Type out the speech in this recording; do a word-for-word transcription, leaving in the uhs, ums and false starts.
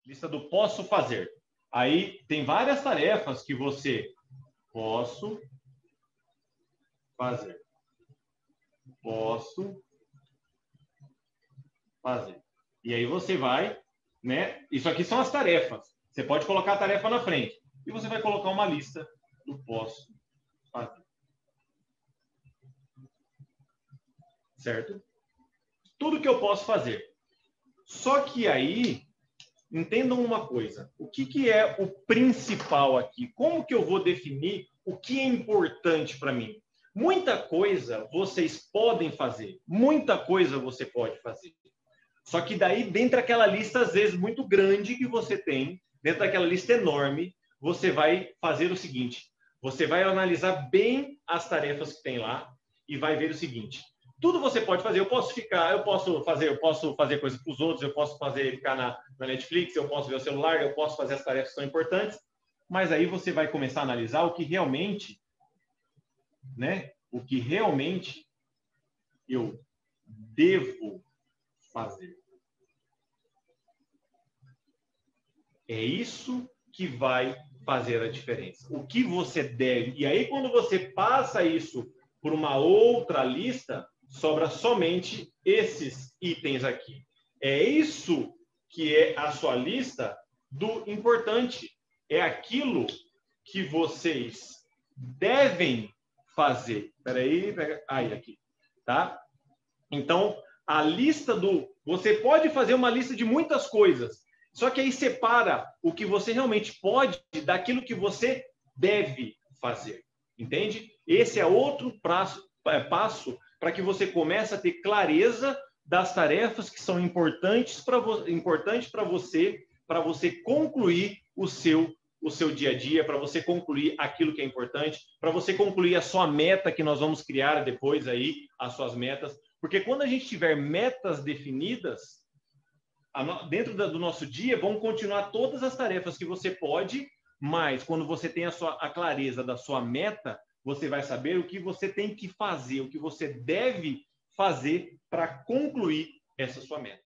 lista do posso fazer. Aí tem várias tarefas que você posso fazer. Posso fazer. E aí você vai, né? Isso aqui são as tarefas. Você pode colocar a tarefa na frente. E você vai colocar uma lista do posso fazer. Certo? Tudo que eu posso fazer. Só que aí, entendam uma coisa. O que, que é o principal aqui? Como que eu vou definir o que é importante para mim? Muita coisa vocês podem fazer. Muita coisa você pode fazer. Só que daí, dentro daquela lista, às vezes, muito grande que você tem, dentro daquela lista enorme, você vai fazer o seguinte. Você vai analisar bem as tarefas que tem lá e vai ver o seguinte. Tudo você pode fazer. Eu posso ficar, eu posso fazer, eu posso fazer coisas para os outros, eu posso fazer ficar na, na Netflix, eu posso ver o celular, eu posso fazer as tarefas que são importantes. Mas aí você vai começar a analisar o que realmente, né? O que realmente eu devo fazer. É isso que vai fazer a diferença. O que você deve. E aí, quando você passa isso por uma outra lista, sobra somente esses itens aqui. É isso que é a sua lista do importante. É aquilo que vocês devem fazer. Espera aí, pega... aí, aqui, tá? Então, a lista do... Você pode fazer uma lista de muitas coisas, só que aí separa o que você realmente pode daquilo que você deve fazer. Entende? Esse é outro prazo, é, passo para que você comece a ter clareza das tarefas que são importantes para vo importante para você, para você concluir o seu, o seu dia a dia, para você concluir aquilo que é importante, para você concluir a sua meta que nós vamos criar depois aí, as suas metas. Porque quando a gente tiver metas definidas, dentro do nosso dia, vão continuar todas as tarefas que você pode, mas quando você tem a, sua, a clareza da sua meta, você vai saber o que você tem que fazer, o que você deve fazer para concluir essa sua meta.